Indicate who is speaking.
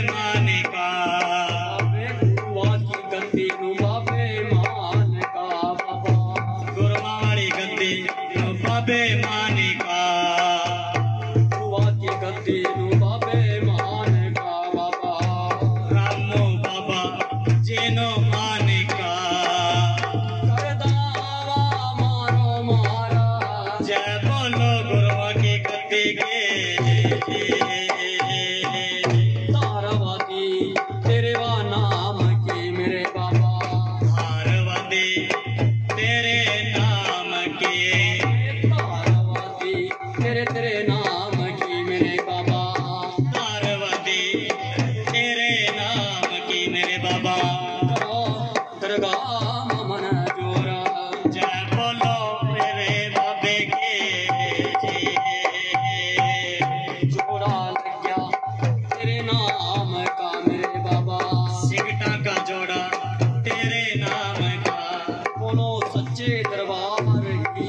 Speaker 1: मान का
Speaker 2: गुरुआ की गद्दी नु बाबे मान का बाबा
Speaker 1: गुरुआ वाली गद्दी नु बाबे मान का
Speaker 2: गुरुआ की गद्दी नु बाबे मान का बाबा
Speaker 1: रामो बाबा जेनो मान का
Speaker 2: करदावा मारो मारा
Speaker 1: जय बोलो गुरुआ की गद्दी के
Speaker 2: तारावादी तेरे वा नाम की मेरे बाबा
Speaker 1: धारवादी तेरे नाम के
Speaker 2: तारावादी तेरे नाम की मेरे बाबा
Speaker 1: धारवादी तेरे नाम की मेरे बाबा
Speaker 2: दरगाह मन जोरा
Speaker 1: जय बोलो मेरे बाबे के
Speaker 2: जोड़ा लग गया तेरे नाम का मेरे बाबा
Speaker 1: सिगटा का जोड़ा तेरे नाम का
Speaker 2: बोलो सच्चे दरबार की